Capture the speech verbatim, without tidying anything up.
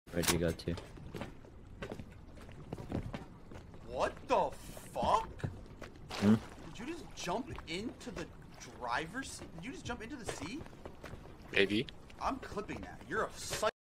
Where do you go to? What the fuck? Hmm? Did you just jump into the driver's seat? Did you just jump into the sea? Maybe. I'm clipping that. You're a psych.